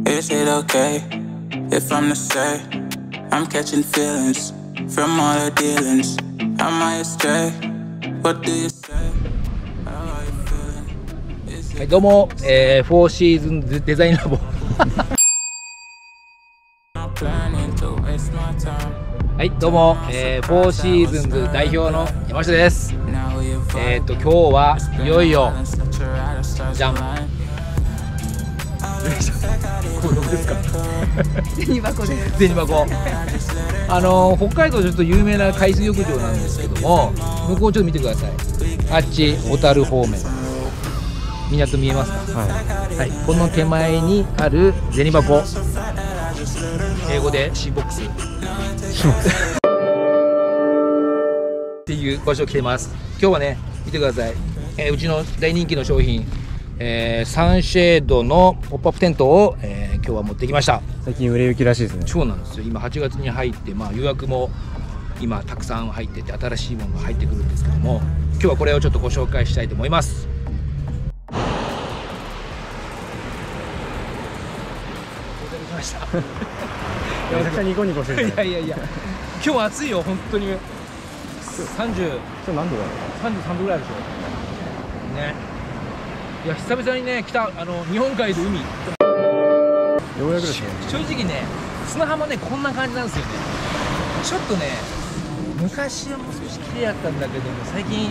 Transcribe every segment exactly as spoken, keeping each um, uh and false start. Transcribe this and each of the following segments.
Is it okay if I'm to say I'm catching feelings from all the dealings? Am I astray? What do you say? How are you feeling? はい、どうも、えー、フォーシーズンズデザインラボはい、どうも、えー、フォーシーズンズ代表の山下です。えっと、今日はいよいよじゃんこれどこですか銭箱です。 銭箱あのー、北海道ちょっと有名な海水浴場なんですけども、向こうちょっと見てください。あっち小樽方面港見えますか？はい、はい、この手前にある銭箱、英語でシーボックスっていう場所来てます。今日はね、見てください、えー、うちの大人気の商品、えー、サンシェードのポップアップテントを、えー、今日は持ってきました。 最近売れ行きらしいですね。 そうなんですよ。今はちがつに入って、まあ、予約も今たくさん入ってて、新しいものが入ってくるんですけども、今日はこれをちょっとご紹介したいと思います。ましためちゃくちゃニコニコしてる、ね、 いやいやいや今日暑いよ本当に。さんじゅう、 今日何度だろう。 さんじゅうさんどぐらいでしょね。いや久々にね来た、あの日本海で海、 ようやくですね。 正直ね、砂浜ねこんな感じなんですよね。ちょっとね、昔はもう少し綺麗だったんだけども、最近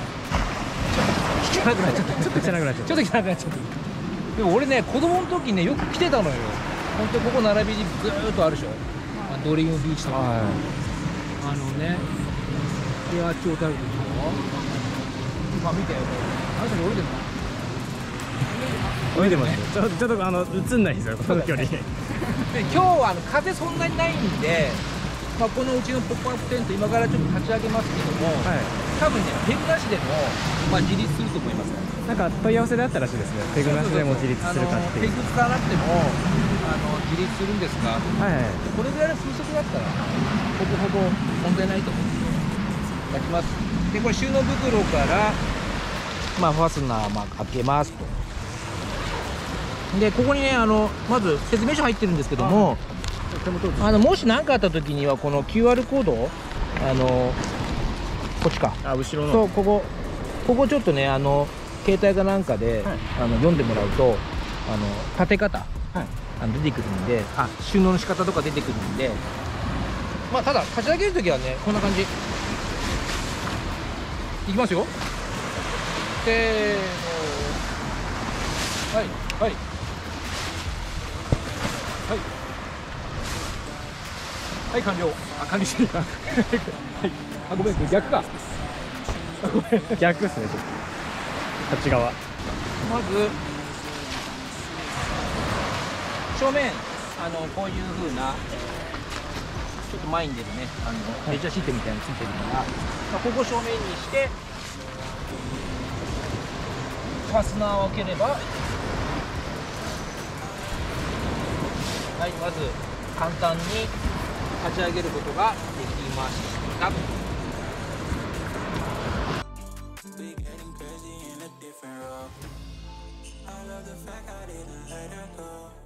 ちょっと汚くなっちゃった。 ちょっと汚くなっちゃった。 ちょっと汚くなっちゃった。でも俺ね、子供の時ねよく来てたのよ。本当ここ並びにずーっとあるでしょ。ドリームビーチとか、あのね、であっち小樽でしょ。今見て、あの人に降りてるの？ 降りてますよ。ちょっとちょっとあの映んないんですよ、この距離。で今日はあの風そんなにないんで、まあこのうちのポップアップテント今からちょっと立ち上げますけども、はい、多分ねペグなしでもまあ自立すると思います。なんか問い合わせであったらしいですね。ペグなしでも自立するかっていう。 ペグ使わなくてもあの自立するんですか。はい、はい、これぐらいの風速だったらほぼほぼ問題ないと思うんですよ。開きます。でこれ収納袋からまあファスナーまあ開けますと。でここにね、あのまず説明書入ってるんですけども、あのもし何かあった時にはこの キューアール コードをあのこっちか、 あ後ろのそうここここちょっとね、あの携帯かなんかで、はい、あの読んでもらうとあの立て方、はい、あの出てくるんで、あ収納の仕方とか出てくるんで、まあただ立ち上げる時はねこんな感じいきますよ。せーの、はいはいはいはい、完了。あ、完了してるか。はい、あ、ごめん、これ逆か。 ごめん、逆っすね。こっち側。 まず正面、あのこういう風なちょっと前に出るね、あのレジャーシートみたいについてるから、まあ、ここ正面にしてファスナーを開ければ、はい、まず簡単に立ち上げることができました。 I love the fact I didn't let her go.